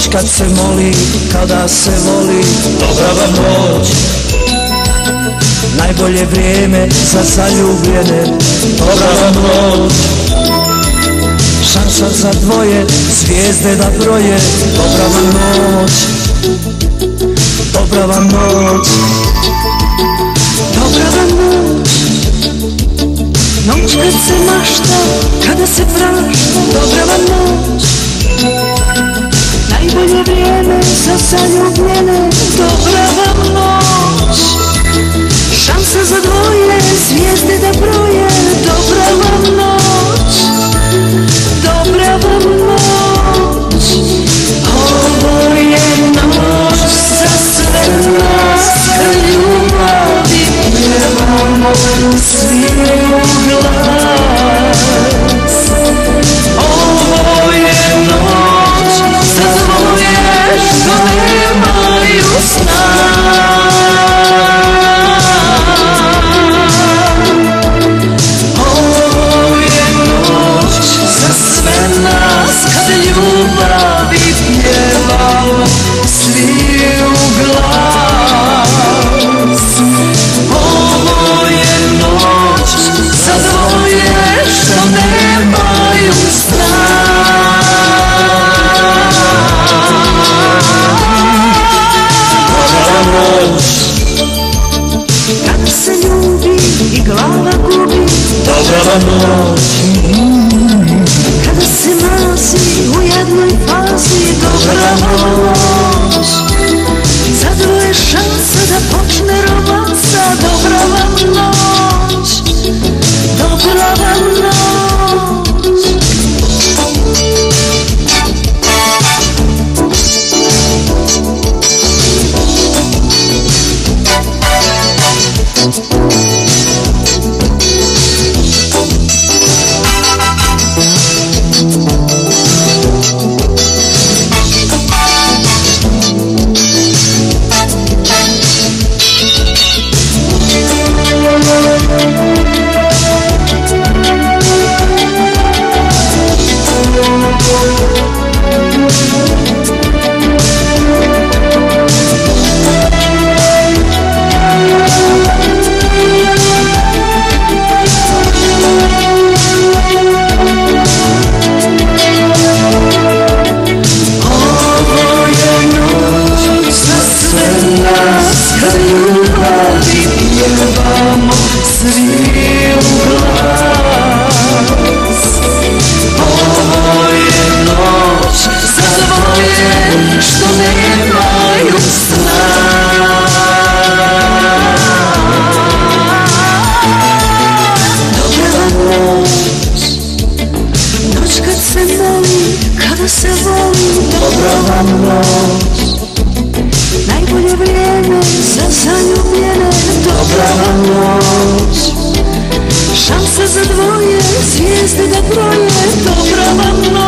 kad se moli, kada se voli. Dobra vam noć, najbolje vrijeme za zaljubljene. Dobra vam noć, šansa za dvoje, zvijezde da broje. Dobra vam noć, dobra vam noć, dobra vam noć. Noć kad se mašta, kada se prašta. Dobra vam noć, najbolje vrijeme za zaljubljene. Dobra vam noć, šansa za dvoje, zvijezde da broje. Dobra vam noć, dobra vam noć. Ovo je noć za sve nas, kad ljubavi pjevamo svi u glas. Ovo je noć za dvoje što nemaju sna. Ovo je noć za sve nas, kad ljubavi pjevamo svi u glas. Ovo je noć za dvoje što nemaju sna. dobra noć, Kada se ljubi i glava gubi. dobra vam noć, Kada se nalazi u jednoj fazi. Dobra vam noć, za dvoje šansa da počne romansa. Dobra vam noć, dobra vam noć. Kad ljubavi pjevamo svi u glas. Ovo je noć za dvoje što nemaju sna. Dobra vam noć, noć kad se moli, kada se voli. dobra vam noć, Najbolje vrijeme za zaljubljene. Dobra vam noć, šansa za dvoje, zvijezde da broje. Dobra vam noć.